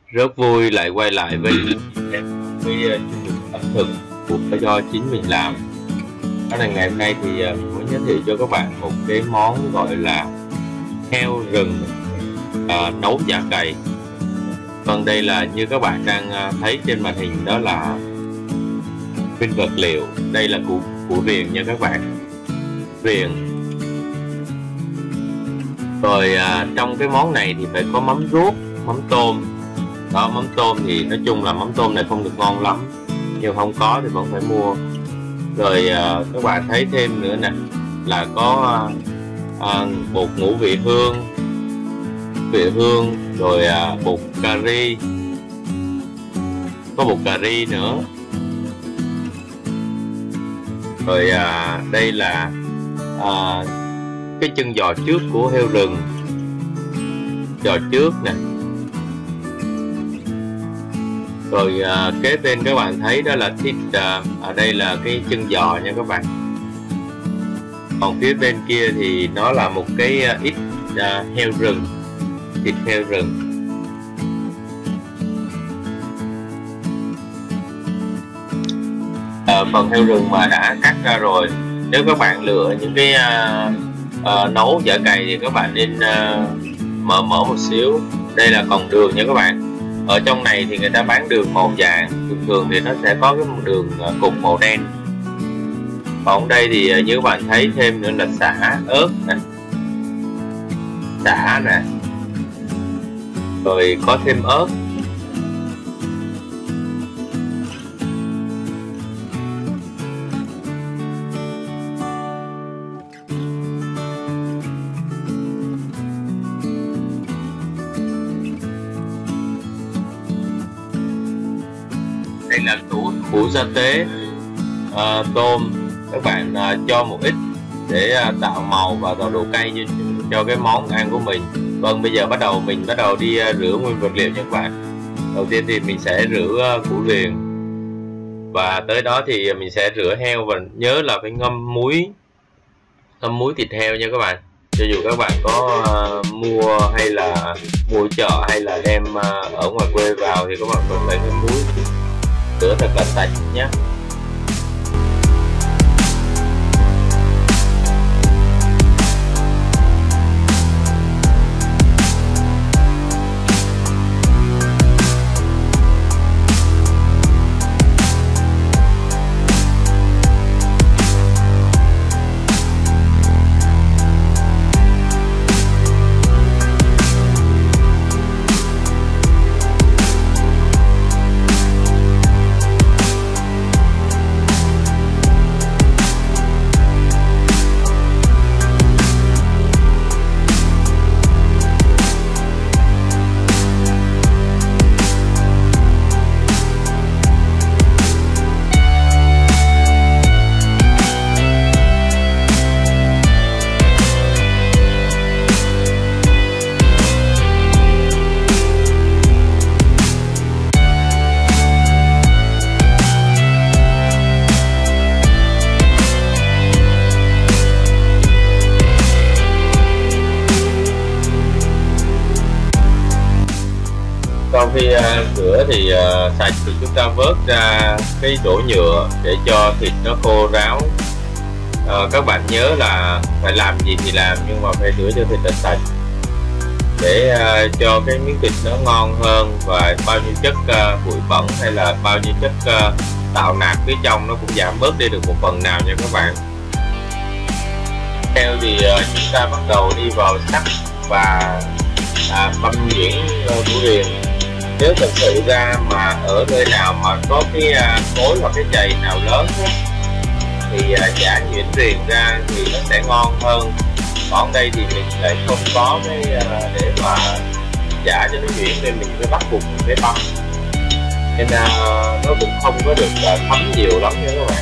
Rất vui lại quay lại với em cái chương trình ẩm thực do chính mình làm. Đó là ngày hôm nay thì mình muốn giới thiệu cho các bạn một cái món gọi là heo rừng nấu chả cày. Vâng, đây là như các bạn đang thấy trên màn hình, đó là nguyên vật liệu. Đây là củ riềng nha các bạn, riềng. Rồi trong cái món này thì phải có mắm ruốc, mắm tôm. Đó, mắm tôm thì nói chung là mắm tôm này không được ngon lắm, nhưng không có thì vẫn phải mua. Rồi các bạn thấy thêm nữa nè, là có bột ngũ vị hương, rồi bột cà ri, có bột cà ri nữa. Rồi đây là cái chân giò trước của heo rừng, giò trước nè. Rồi kế bên các bạn thấy đó là thịt, ở đây là cái chân giò nha các bạn. Còn phía bên kia thì nó là một cái ít heo rừng, thịt heo rừng. Phần heo rừng mà đã cắt ra rồi, nếu các bạn lựa những cái nấu chả cày thì các bạn nên mở một xíu. Đây là còn đường nha các bạn. Ở trong này thì người ta bán đường màu vàng, thường thì nó sẽ có cái đường cục màu đen. Còn đây thì như các bạn thấy thêm nữa là sả, ớt nè, sả nè, rồi có thêm ớt. Đây là củ sa tế, tôm. Các bạn cho một ít để tạo màu và tạo độ cay cho cái món ăn của mình. Vâng, bây giờ mình bắt đầu đi rửa nguyên vật liệu nha các bạn. Đầu tiên thì mình sẽ rửa củ riềng, và tới đó thì mình sẽ rửa heo, và nhớ là phải ngâm muối thịt heo nha các bạn. Cho dù các bạn có mua hay là mua chợ hay là đem ở ngoài quê vào thì các bạn vẫn phải ngâm muối, rửa thật là sạch nhé. Sau khi rửa thì sạch thì chúng ta vớt ra cái đổ nhựa để cho thịt nó khô ráo. Các bạn nhớ là phải làm gì thì làm, nhưng mà phải rửa cho thịt là sạch để cho cái miếng thịt nó ngon hơn, và bao nhiêu chất bụi bẩn hay là bao nhiêu chất tạo nạc phía trong nó cũng giảm bớt đi được một phần nào nha các bạn. Theo thì chúng ta bắt đầu đi vào sắc và băm nhuyễn củ riềng. Nếu thật sự ra mà ở nơi nào mà có cái cối hoặc cái chày nào lớn thì chả nhuyễn riềng ra thì nó sẽ ngon hơn. Còn đây thì mình lại không có cái để mà chả cho nó nhuyễn, nên mình phải bắt buộc mình phải băm, nên nó cũng không có được thấm nhiều lắm nha các bạn.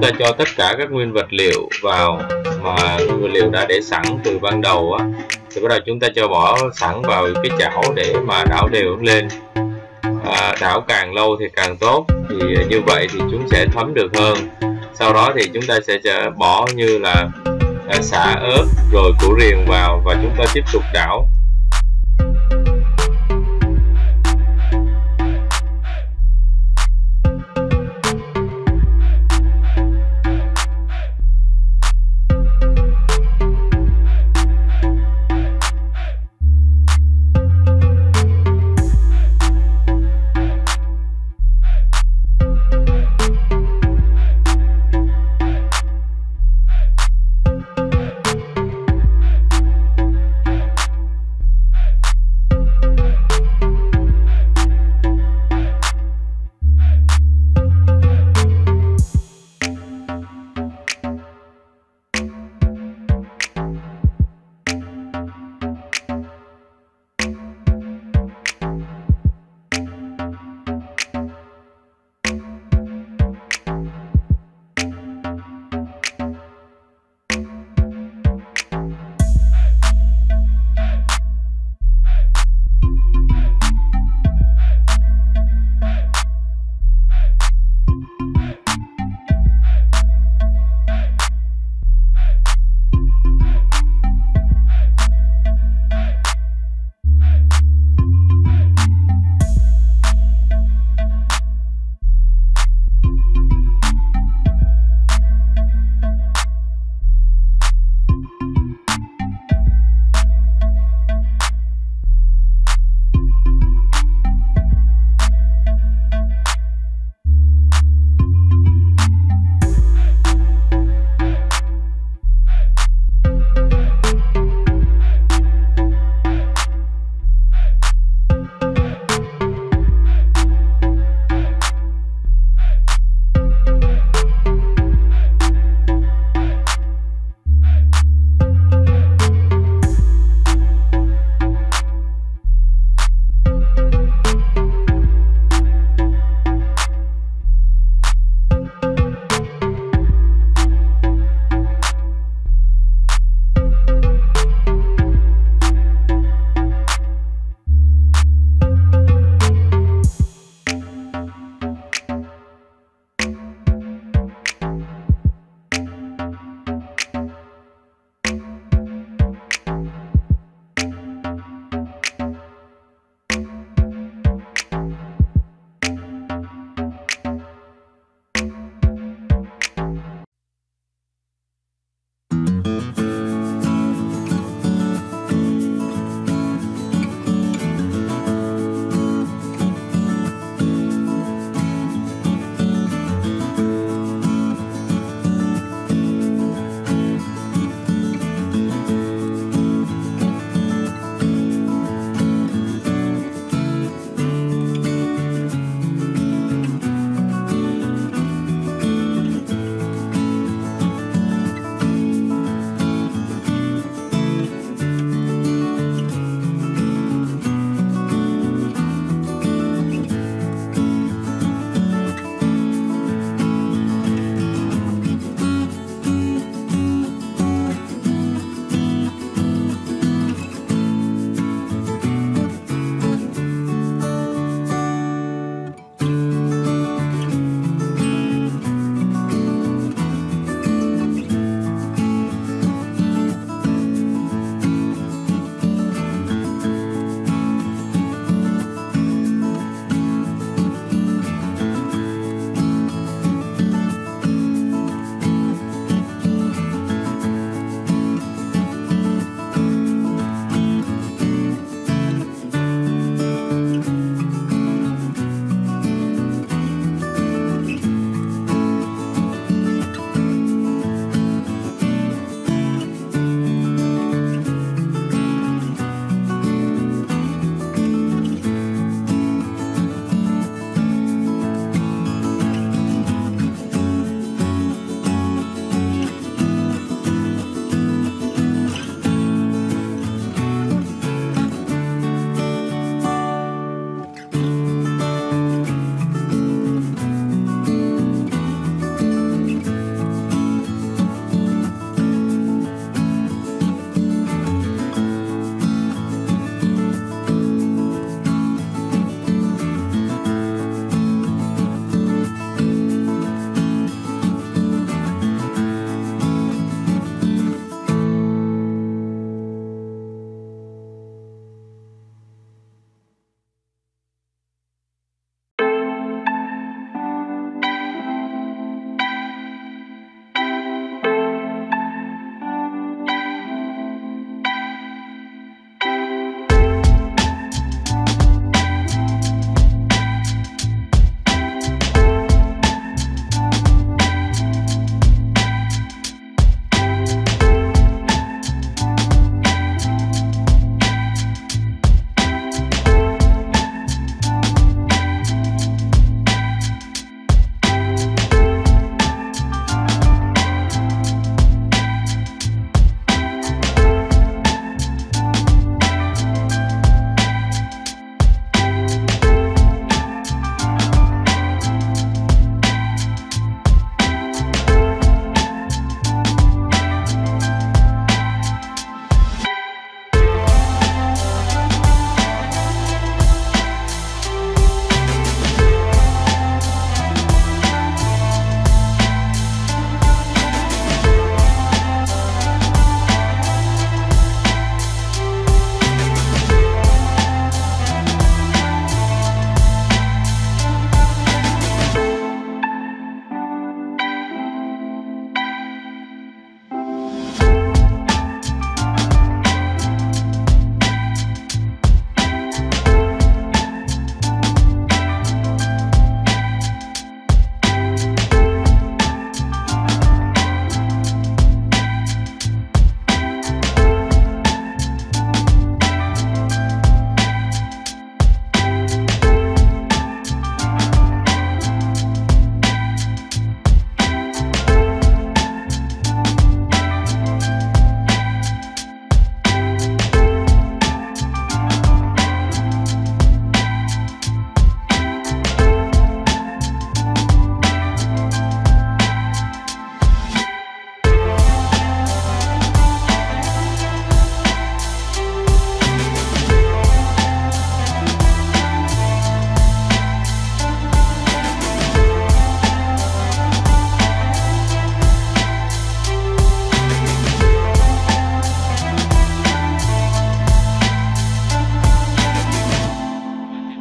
ta cho tất cả các nguyên vật liệu vào mà nguyên vật liệu đã để sẵn từ ban đầu á, thì bắt đầu chúng ta cho bỏ sẵn vào cái chảo để mà đảo đều lên. Đảo càng lâu thì càng tốt, thì như vậy thì chúng sẽ thấm được hơn. Sau đó thì chúng ta sẽ bỏ như là sả, ớt rồi củ riềng vào và chúng ta tiếp tục đảo.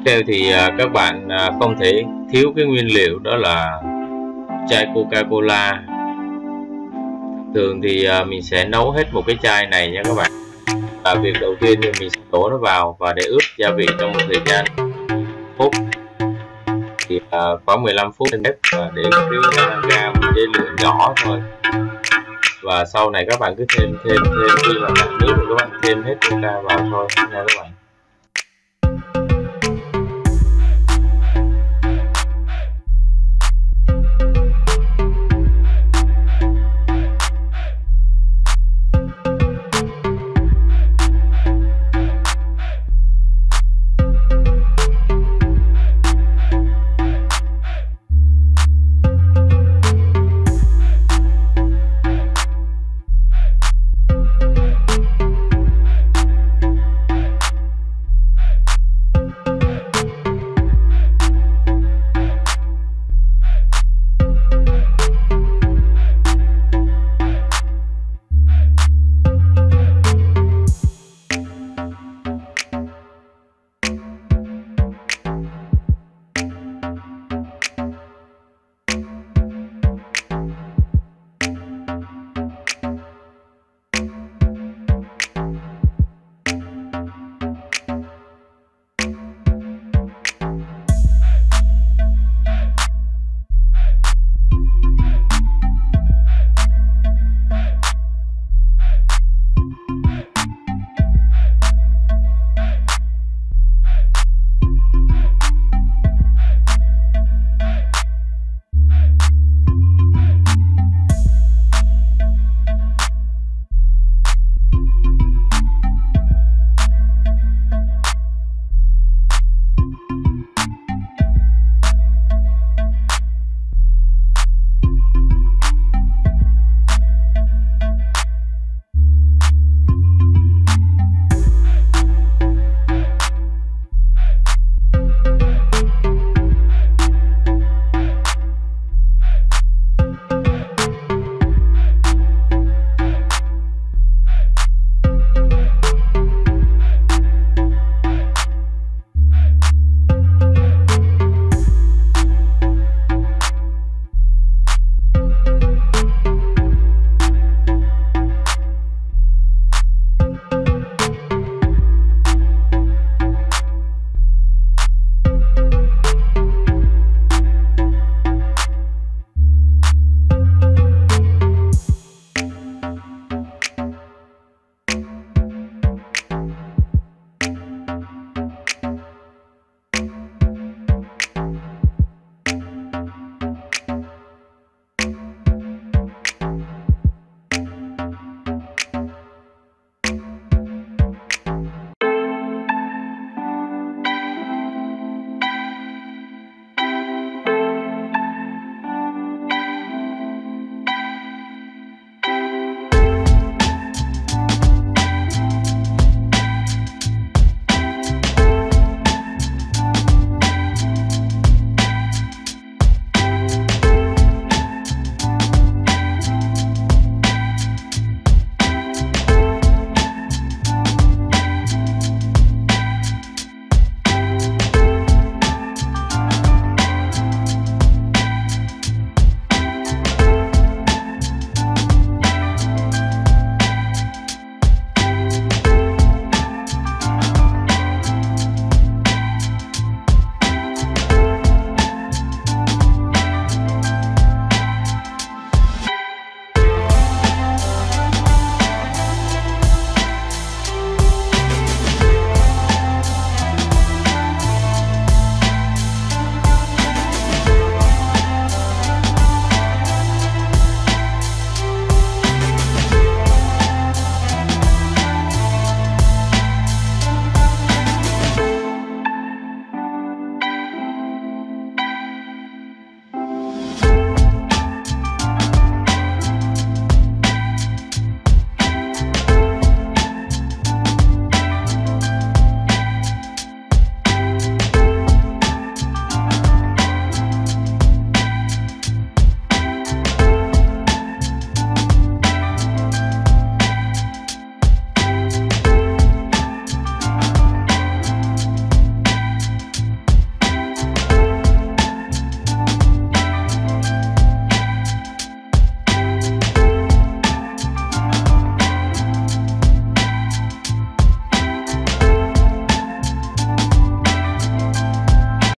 theo thì các bạn không thể thiếu cái nguyên liệu, đó là chai Coca-Cola. Thường thì mình sẽ nấu hết một cái chai này nha các bạn. Việc đầu tiên thì mình sẽ đổ nó vào và để ướp gia vị trong một thời gian phút, thì khoảng 15 phút trên bếp, và để cái ga một cái lửa nhỏ thôi. Và sau này các bạn cứ thêm khi mà cạn nước thì các bạn thêm hết coca vào thôi nha các bạn.